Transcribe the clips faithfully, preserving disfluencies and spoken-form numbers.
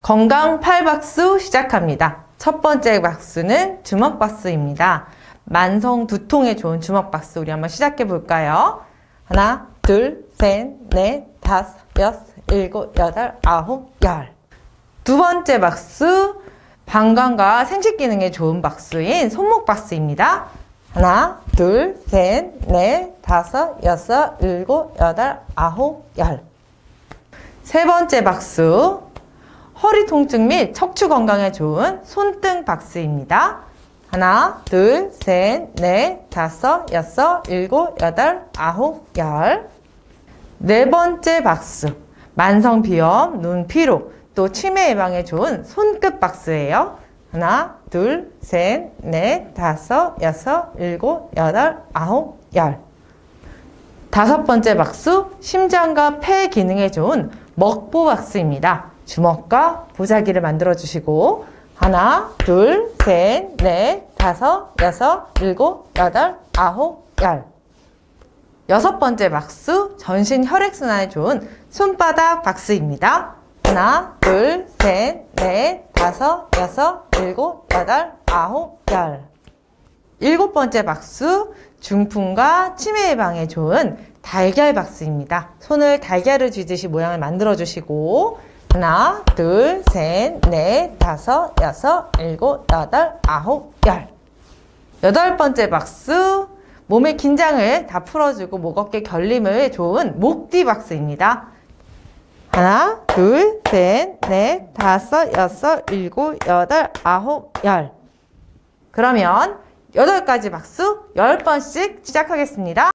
건강 팔 박수 시작합니다. 첫 번째 박수는 주먹 박수입니다. 만성 두통에 좋은 주먹 박수 우리 한번 시작해 볼까요? 하나, 둘, 셋, 넷, 다섯, 여섯, 일곱, 여덟, 아홉, 열. 두 번째 박수, 방광과 생식 기능에 좋은 박수인 손목 박수입니다. 하나, 둘, 셋, 넷, 다섯, 여섯, 일곱, 여덟, 아홉, 열. 세 번째 박수, 허리 통증 및 척추 건강에 좋은 손등 박수입니다. 하나, 둘, 셋, 넷, 다섯, 여섯, 일곱, 여덟, 아홉, 열. 네 번째 박수, 만성 비염, 눈 피로, 또 치매 예방에 좋은 손끝 박수예요. 하나, 둘, 셋, 넷, 다섯, 여섯, 일곱, 여덟, 아홉, 열. 다섯 번째 박수, 심장과 폐 기능에 좋은 먹보 박수입니다. 주먹과 보자기를 만들어 주시고 하나, 둘, 셋, 넷, 다섯, 여섯, 일곱, 여덟, 아홉, 열. 여섯 번째 박수, 전신 혈액순환에 좋은 손바닥 박수입니다. 하나, 둘, 셋, 넷, 다섯, 여섯, 일곱, 여덟, 아홉, 열. 일곱 번째 박수, 중풍과 치매 예방에 좋은 달걀 박수입니다. 손을 달걀을 쥐듯이 모양을 만들어 주시고 하나, 둘, 셋, 넷, 다섯, 여섯, 일곱, 여덟, 아홉, 열. 여덟 번째 박수, 몸의 긴장을 다 풀어주고 목 어깨 결림을 좋은 목뒤 박수입니다. 하나, 둘, 셋, 넷, 다섯, 여섯, 일곱, 여덟, 아홉, 열. 그러면 여덟 가지 박수 열 번씩 시작하겠습니다.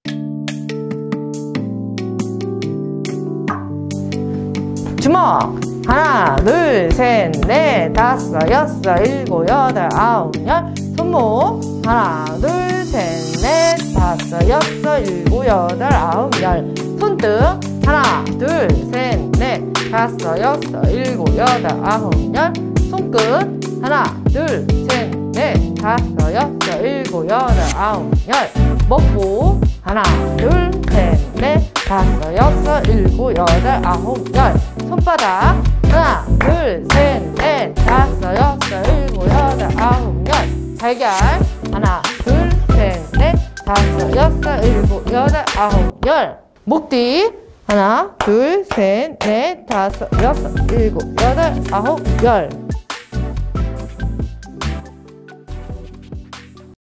주먹 하나, 둘, 셋, 넷, 다섯, 여섯, 일곱, 여덟, 아홉, 열. 손목 하나, 둘, 셋, 넷, 다섯, 여섯, 일곱, 여덟, 아홉, 열. 손등 하나, 둘, 셋, 넷, 다섯, 여섯, 일곱, 여덟, 아홉, 열. 손끝 하나, 둘, 셋, 넷, 다섯, 여섯, 일곱, 여덟, 아홉, 열. 먹보 하나, 둘, 셋, 넷, 다섯, 여섯, 일곱, 여덟, 아홉, 열. 손바닥 하나, 둘, 셋, 넷, 다섯, 여섯, 일곱, 여덟, 아홉, 열. 달걀 하나, 둘, 셋, 넷, 다섯, 여섯, 일곱, 여덟, 아홉, 열. 목뒤 하나, 둘, 셋, 넷, 다섯, 여섯, 일곱, 여덟, 아홉, 열.